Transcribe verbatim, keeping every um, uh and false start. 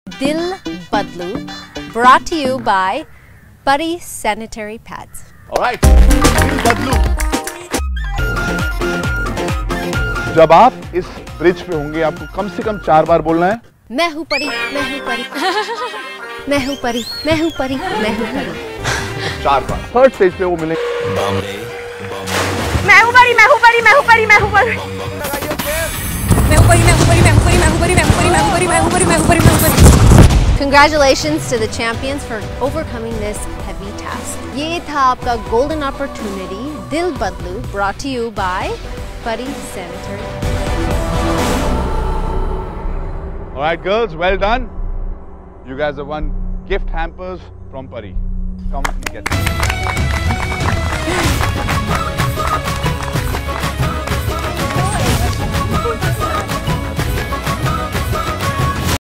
Dil Badlu, brought to you by Paree sanitary pads. All right. Dil Badlu. जब आप इस bridge पे होंगे आपको कम से कम चार बार बोलना है मैं हूँ परी, मैं हूँ परी, मैं हूँ परी, मैं हूँ परी, मैं हूँ परी। चार बार। थर्ड स्टेज पे वो मिले मैं हूँ परी, मैं हूँ परी, मैं हूँ परी, मैं हूँ परी, मैं हूँ परी, मैं हूँ परी, मैं हूँ परी, मैं हूँ परी, मैं हूँ परी, मैं हूँ परी, मैं हूँ परी, मैं हूँ परी, मैं हूँ परी। Congratulations to the champions for overcoming this heavy task. ये था आपका golden opportunity. Dil Badlu, brought to you by Paree sanitary. All right, girls, well done. You guys have won gift hampers from Paree. Come and get them.